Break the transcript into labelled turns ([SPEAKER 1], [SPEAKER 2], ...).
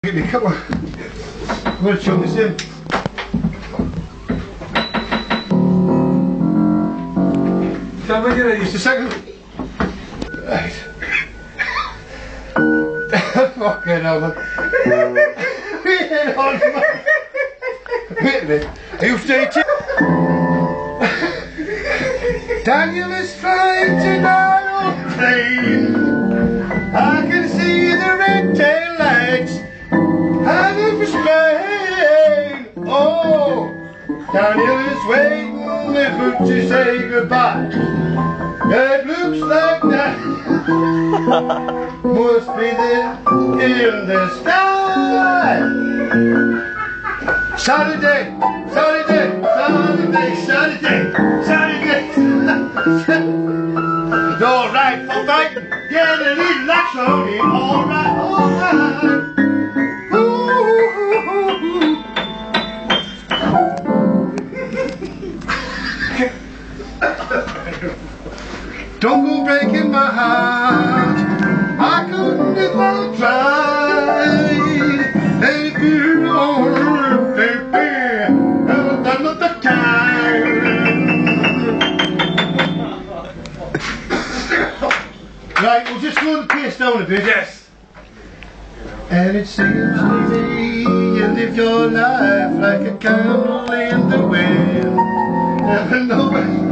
[SPEAKER 1] Come on. I'm going to chug this in. Can I make it ready just a second? Right. Fucking hell, man. Wait on, man. Wait a minute. Are you staying? Daniel is flying to Donald plane. I can see the red tail lights heading for Spain. Oh, Daniel is waiting to say goodbye. It looks like that must be in the sky. Saturday, Saturday, Saturday, Saturday, Saturday. It's alright for fighting, get a little lax on it, alright, alright. Don't go breaking my heart, I couldn't if I tried. If you don't, baby, another time. Right, we'll just slow the pace down a bit. Yes. And it seems to me you live your life like a candle in the wind. Never know.